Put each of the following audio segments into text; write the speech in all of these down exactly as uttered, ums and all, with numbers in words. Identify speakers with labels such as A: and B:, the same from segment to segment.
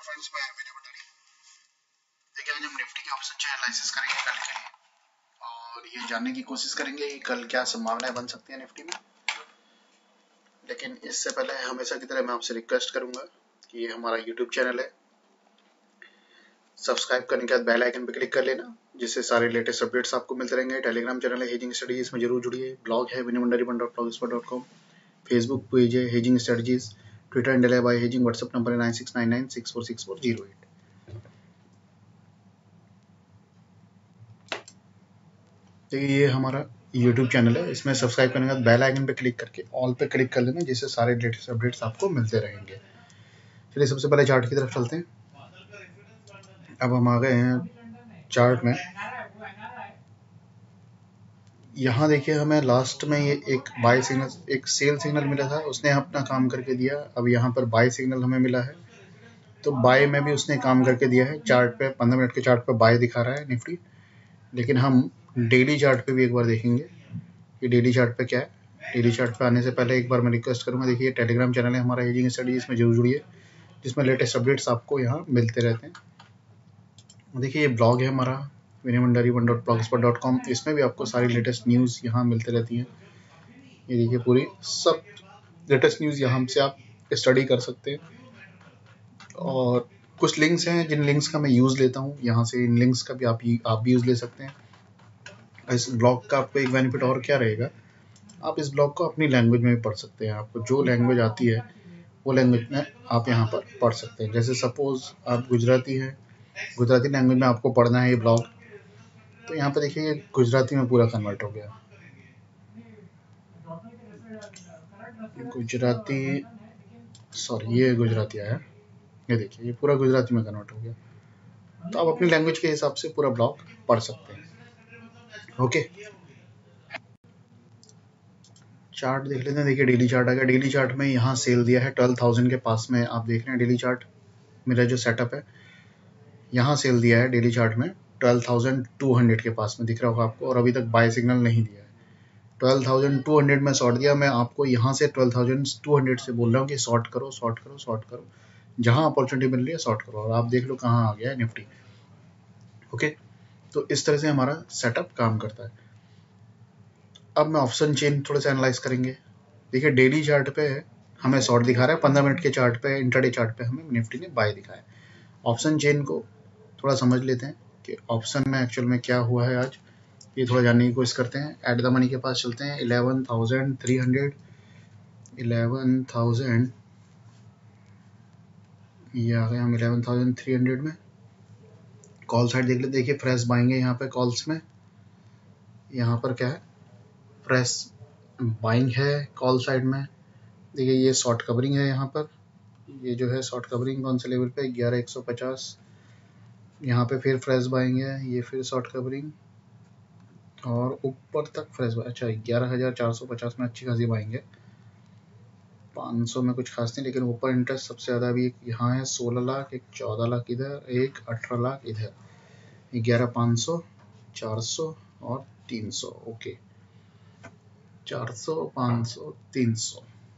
A: Friends, मैं विनय भंडारी। देखिए, आज हम निफ्टी के ऑप्शन चार्ट एनालिसिस करेंगे कल के लिए और ये जानने की कोशिश करेंगे कि कल क्या संभावनाएं बन सकती है निफ्टी में। लेकिन इससे पहले हमेशा की तरह मैं आपसे रिक्वेस्ट करूंगा कि ये हमारा यूट्यूब चैनल है, सब्सक्राइब करने के बाद बेल आइकन पर क्लिक कर लेना, जिससे सारे लेटेस्ट अपडेट्स आपको मिलते रहेंगे। टेलीग्राम चैनल है हेजिंग स्टडीज, इसमें जरूर जुड़िए। ब्लॉग है Vinay Bhandari one dot blogspot dot com, Facebook page है हेजिंग स्ट्रेटजीज, ट्विटर हैंडल है बाय हेजिंग, व्हाट्सएप नंबर है nine six nine nine six four six four zero eight. देखिए, ये हमारा यूट्यूब चैनल है, इसमें सब्सक्राइब करने के बाद बेल आइकन पे क्लिक करके ऑल पे क्लिक कर लेना, जिससे सारे लेटेस्ट अपडेट्स आपको मिलते रहेंगे। चलिए, सबसे पहले चार्ट की तरफ चलते हैं। अब हम आ गए हैं चार्ट में। यहाँ देखिए, हमें लास्ट में ये एक बाय सिग्नल, एक सेल सिग्नल मिला था, उसने अपना काम करके दिया। अब यहाँ पर बाय सिग्नल हमें मिला है, तो बाय में भी उसने काम करके दिया है। चार्ट पे पंद्रह मिनट के चार्ट पे बाय दिखा रहा है निफ्टी, लेकिन हम डेली चार्ट पे भी एक बार देखेंगे कि डेली चार्ट पे क्या है। डेली चार्ट पे आने से पहले एक बार मैं रिक्वेस्ट करूंगा, देखिए टेलीग्राम चैनल है हमारा हेजिंग स्टडीज, इसमें जरूर जुड़िए, जिसमें लेटेस्ट अपडेट्स आपको यहाँ मिलते रहते हैं। देखिए, ये ब्लॉग है हमारा Vinay Bhandari one dot blogspot dot com, इसमें भी आपको सारी लेटेस्ट न्यूज़ यहाँ मिलते रहती हैं। ये देखिए, पूरी सब लेटेस्ट न्यूज़ यहाँ से आप स्टडी कर सकते हैं। और कुछ लिंक्स हैं जिन लिंक्स का मैं यूज़ लेता हूँ, यहाँ से इन लिंक्स का भी आप आप भी यूज़ ले सकते हैं। इस ब्लॉग का आपको एक बेनिफिट और क्या रहेगा, आप इस ब्लॉग को अपनी लैंग्वेज में भी पढ़ सकते हैं। आपको जो लैंग्वेज आती है वो लैंग्वेज में आप यहाँ पर पढ़ सकते हैं। जैसे सपोज आप गुजराती हैं, गुजराती लैंग्वेज में आपको पढ़ना है ये ब्लॉग, तो यहाँ पर देखिए ये गुजराती में पूरा कन्वर्ट हो गया। गुजराती सॉरी ये गुजराती आया, ये देखिए ये पूरा गुजराती में कन्वर्ट हो गया। तो आप अपनी लैंग्वेज के हिसाब से पूरा ब्लॉग पढ़ सकते हैं। ओके, चार्ट देख लेते हैं। देखिए, डेली चार्ट आ गया। डेली चार्ट में यहाँ सेल दिया है ट्वेल्व थाउजेंड के पास में। आप देख रहे हैं डेली चार्ट, मेरा जो सेटअप है यहाँ सेल दिया है डेली चार्ट में ट्वेल्व थाउजेंड टू हंड्रेड के पास में, दिख रहा होगा आपको। और अभी तक बाय सिग्नल नहीं दिया है। ट्वेल्व थाउजेंड टू हंड्रेड में शॉर्ट दिया। मैं आपको यहाँ से ट्वेल्व थाउजेंड टू हंड्रेड से बोल रहा हूँ कि शॉर्ट करो, शॉर्ट करो, शॉर्ट करो, जहाँ अपॉर्चुनिटी मिल रही है शॉर्ट करो। और आप देख लो कहाँ आ गया है निफ्टी। ओके, तो इस तरह से हमारा सेटअप काम करता है। अब मैं ऑप्शन चेन थोड़ा सा एनालाइज करेंगे। देखिए, डेली चार्ट पे हमें शॉर्ट दिखा रहा है, पंद्रह मिनट के चार्ट पे, इंट्राडे चार्ट पे हमें निफ्टी ने बाय दिखाया है। ऑप्शन चेन को थोड़ा समझ लेते हैं कि ऑप्शन में एक्चुअल में क्या हुआ है आज, ये थोड़ा जानने की कोशिश करते हैं। एट द मनी के पास चलते हैं। Eleven thousand three hundred, eleven thousand, ये आ गए हम इलेवन थाउजेंड थ्री हंड्रेड में। कॉल साइड देख लेते, देखिए फ्रेश बाइंग है यहाँ पे कॉल्स में। यहाँ पर क्या है, फ्रेश बाइंग है कॉल साइड में। देखिए, ये शॉर्ट कवरिंग है यहाँ पर। ये जो है शॉर्ट कवरिंग कौन से लेवल पे, ग्यारह एक सौ पचास। यहाँ पे फिर फ्रेश बाइंग है, ये फिर शॉर्ट कवरिंग और ऊपर तक फ्रेश बाइंग। अच्छा, ग्यारह हजार चार सौ पचास में अच्छी खासी बाइंग है। पाँच सौ में कुछ खास नहीं, लेकिन ऊपर इंटरेस्ट सबसे ज़्यादा अभी यहाँ है सोलह लाख, एक चौदह लाख इधर, एक अठारह लाख इधर, ग्यारह पाँच सौ, चार सौ और तीन सौ। ओके, चार सौ, पाँच सौ, तीन सौ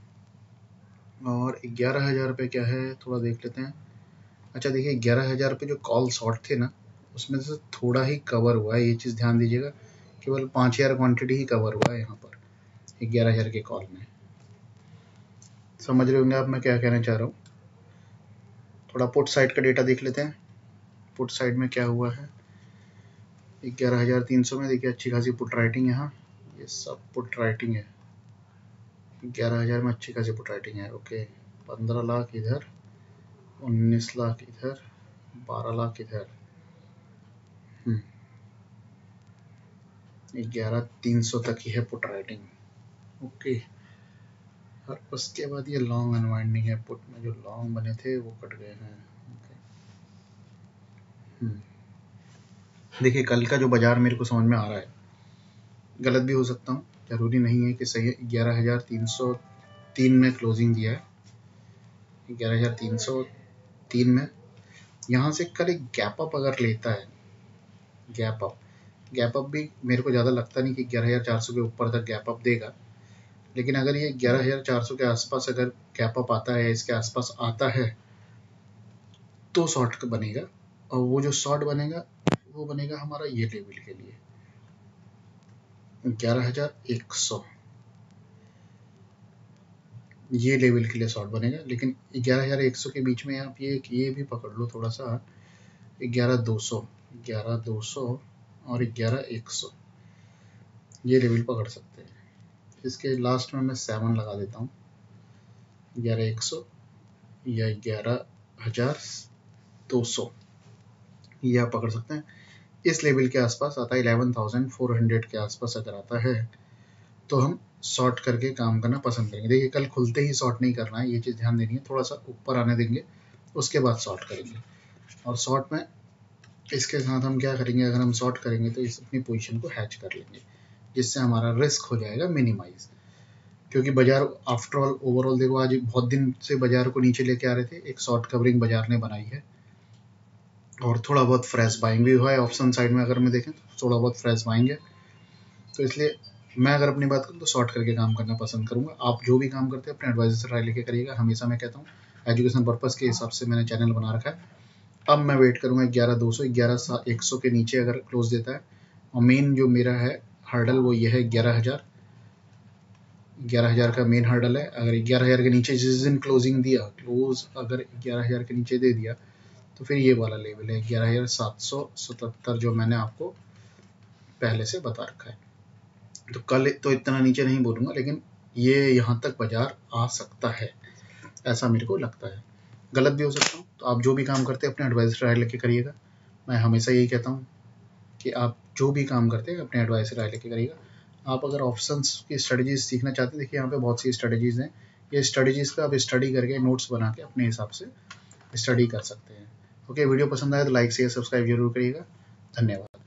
A: और ग्यारह हजार पे क्या है थोड़ा देख लेते हैं। अच्छा, देखिए ग्यारह हजार पे जो कॉल शॉर्ट थे ना, उसमें से थोड़ा ही कवर हुआ है, ये चीज़ ध्यान दीजिएगा। केवल पाँच हजार क्वान्टिटी ही कवर हुआ है यहाँ पर ग्यारह हजार के कॉल में। समझ रहे होंगे आप मैं क्या कहना चाह रहा हूँ। थोड़ा पुट साइड का डेटा देख लेते हैं। पुट साइड में क्या हुआ है, ग्यारह हजार तीन सौ में देखिए अच्छी खासी पुट राइटिंग, यहाँ ये सब पुट राइटिंग है। ग्यारह हजार में अच्छी खासी पुट राइटिंग है। ओके, पंद्रह लाख इधर, उन्नीस लाख इधर, बारह लाख इधर, ग्यारह तीन सौ तक ही है पुट राइटिंग। ओके, और उसके बाद ये लॉन्ग अनवाइंडिंग है। पुट में जो लॉन्ग बने थे वो कट गए हैं। देखिए, कल का जो बाजार मेरे को समझ में आ रहा है, गलत भी हो सकता हूँ, जरूरी नहीं है कि सही है। ग्यारह हजार तीन सौ तीन में क्लोजिंग दिया है, ग्यारह हजार तीन सौ तीन में। यहाँ से कल एक गैप अप अगर लेता है, गैप अप गैप अप भी मेरे को ज़्यादा लगता नहीं कि ग्यारह हजार चार सौ के ऊपर तक गैप अप देगा, लेकिन अगर ये ग्यारह हजार चार सौ के आसपास अगर गैप अप आता है, इसके आसपास आता है, तो शॉर्ट बनेगा, और वो जो शॉर्ट बनेगा वो बनेगा हमारा ये लेवल के लिए ग्यारह हजार एक सौ, ये लेवल के लिए शॉर्ट बनेगा। लेकिन ग्यारह हजार एक सौ के बीच में आप ये ये भी पकड़ लो थोड़ा सा, ग्यारह दो सौ, ग्यारह दो सौ और ग्यारह एक सौ, ये लेवल पकड़ सकते हैं। इसके लास्ट में मैं सेवन लगा देता हूँ, ग्यारह एक सौ या ग्यारह हजार दो सौ, ये आप पकड़ सकते हैं। इस लेवल के आसपास आता है इलेवन थाउजेंड फोर हंड्रेड के आसपास अगर आता है तो हम शॉर्ट करके काम करना पसंद करेंगे। देखिए कल खुलते ही शॉर्ट नहीं करना है, ये चीज़ ध्यान देनी है, थोड़ा सा ऊपर आने देंगे उसके बाद शॉर्ट करेंगे। और शॉर्ट में इसके साथ हम क्या करेंगे, अगर हम शॉर्ट करेंगे तो इस अपनी पोजीशन को हैच कर लेंगे, जिससे हमारा रिस्क हो जाएगा मिनिमाइज। क्योंकि बाजार आफ्टर ऑल ओवरऑल देखो आज बहुत दिन से बाजार को नीचे लेके आ रहे थे, एक शॉर्ट कवरिंग बाजार ने बनाई है और थोड़ा बहुत फ्रेश बाइंग भी हुआ है। ऑप्शन साइड में अगर मैं देखें तो थोड़ा बहुत फ्रेश बाइंग है, तो इसलिए मैं अगर अपनी बात करूँ तो शॉर्ट करके काम करना पसंद करूंगा। आप जो भी काम करते हैं अपने एडवाइजर से राय लेके करिएगा, हमेशा मैं कहता हूँ एजुकेशन पर्पज़ के हिसाब से मैंने चैनल बना रखा है। अब मैं वेट करूंगा ग्यारह दो सौ, ग्यारह एक सौ के नीचे अगर क्लोज देता है, और मेन जो मेरा है हर्डल वो ये है ग्यारह हजार, ग्यारह हजार का मेन हर्डल है। अगर ग्यारह हजार के नीचे जिस दिन क्लोजिंग दिया, क्लोज अगर ग्यारह हजार के नीचे दे दिया तो फिर ये वाला लेवल है ग्यारह हजार सात सौ सतहत्तर, जो मैंने आपको पहले से बता रखा है। तो कल तो इतना नीचे नहीं बोलूंगा, लेकिन ये यहाँ तक बाजार आ सकता है, ऐसा मेरे को लगता है। गलत भी हो सकता हूँ, तो आप जो भी काम करते हैं अपने एडवाइजर राय लेके करिएगा। मैं हमेशा यही कहता हूँ कि आप जो भी काम करते हैं अपने एडवाइजर राय लेके करिएगा। आप अगर ऑप्शंस की स्ट्रेटजीज सीखना चाहते हैं, देखिए यहाँ पे बहुत सी स्ट्रेटजीज हैं, ये स्ट्रेटजीज पे आप स्टडी करके नोट्स बना के अपने हिसाब से स्टडी कर सकते हैं। ओके, वीडियो पसंद आए तो लाइक शेयर सब्सक्राइब जरूर करिएगा। धन्यवाद।